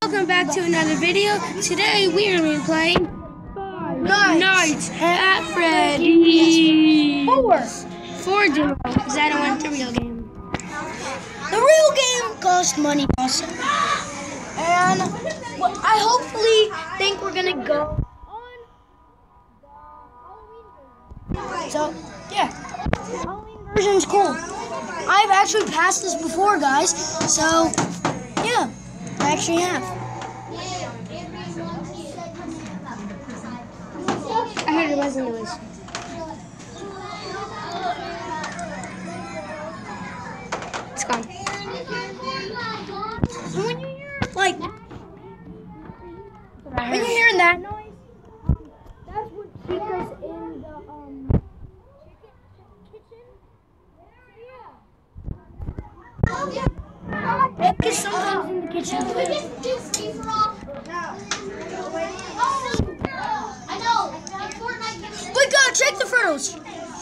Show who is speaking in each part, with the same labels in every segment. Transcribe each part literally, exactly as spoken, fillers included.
Speaker 1: Welcome back to another video. Today we are going to be playing Five Nights at Freddy's.
Speaker 2: Four.
Speaker 1: Four demos, because I don't want the real game.
Speaker 2: The real game costs money also. And well, I hopefully think we're going to go on. So, yeah. Halloween version's cool. I've actually passed this before, guys. So, yeah. I actually have.
Speaker 1: I heard it wasn't noise. It's gone.
Speaker 2: And when you hear, like, when you're hearing that noise, that's what Chica's in the, um, kitchen. Yeah. Because sometimes in the kitchen.
Speaker 3: I know.
Speaker 2: Wait, God, check the Frittles.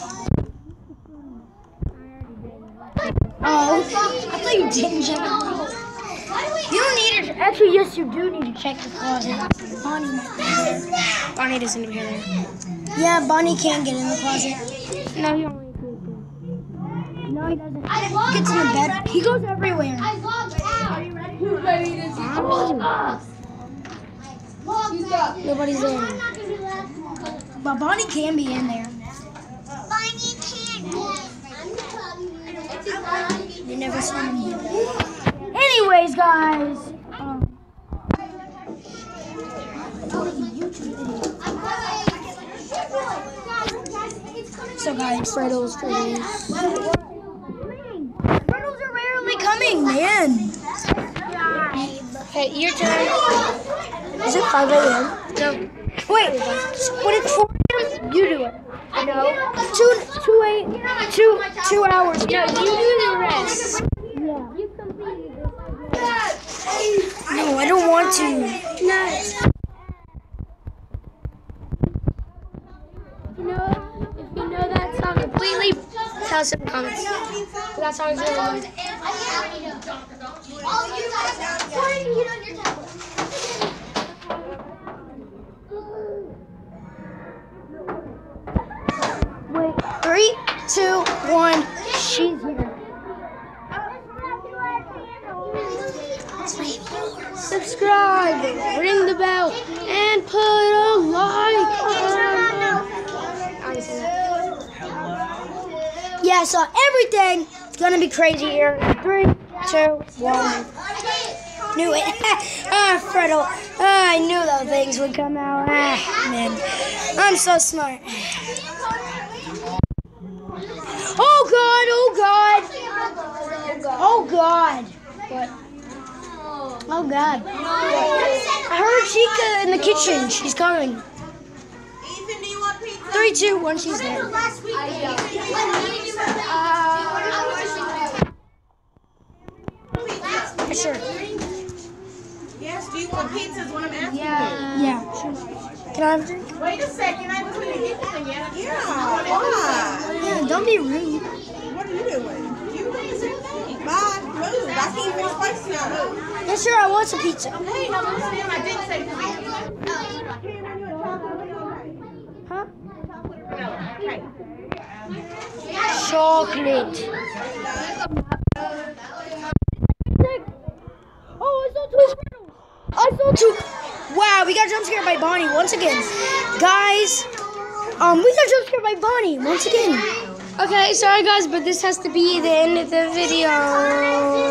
Speaker 2: Oh, I thought you didn't check the Frittles. You don't need it. Actually, yes, you do need to check the closet. Bonnie might be there.
Speaker 1: Bonnie doesn't even hear there.
Speaker 2: Yeah, Bonnie can't get in the closet.
Speaker 1: No, he only can.
Speaker 2: No, he doesn't. He gets in the bed. He goes everywhere.
Speaker 3: I logged out. Are you ready? Who's ready to see?
Speaker 1: Nobody's there.
Speaker 2: But Bonnie can be in there.
Speaker 3: Bonnie can't.
Speaker 2: You never saw him do that. Anyways, guys. Um, so, guys,
Speaker 1: Frittles, Frittles.
Speaker 2: Frittles are rarely coming, man.
Speaker 1: Okay, your turn.
Speaker 2: Is it five A M?
Speaker 1: No.
Speaker 2: Wait, when it's four A M, you do it.
Speaker 1: No.
Speaker 2: Two, two, eight, two, two hours.
Speaker 1: No, you do the rest.
Speaker 2: Yeah.
Speaker 1: You completed this.
Speaker 2: No, I don't want to.
Speaker 1: No. You know, if you know that song completely, tell us in the comments. That song's really good.
Speaker 3: All you guys are trying to get on your tablet.
Speaker 2: Wait, three, two, one. She's here.
Speaker 1: Subscribe, ring the bell, and put a like on.
Speaker 2: Yeah, so everything is gonna be crazy here. Three, two, one. Knew it. Ah, Freddle. Ah, I knew those things would come out. Ah, man. I'm so smart. Oh, God. Oh, God. Oh, God. What? Oh, God. I heard Chica in the kitchen. She's coming. Three, two, one. She's there. For sure.
Speaker 4: Yes, do you want pizza is what I'm asking
Speaker 2: Yeah. Yeah. Sure. Can I have a drink?
Speaker 4: you. Wait a second, I haven't put it in yet. Yeah, why?
Speaker 2: Yeah, don't be rude.
Speaker 4: What are you doing? You doing the same thing. Bye, move. I can't fix spicy now, move.
Speaker 2: Yeah, sure, I want some pizza.
Speaker 4: Hey, no, listen, I did say
Speaker 2: Huh?
Speaker 4: okay.
Speaker 2: Chocolate. Oh, I saw two. I saw two. Wow, we got jump scared by Bonnie once again. Guys, um, we got jump scared by Bonnie once again.
Speaker 1: Okay, sorry guys, but this has to be the end of the video.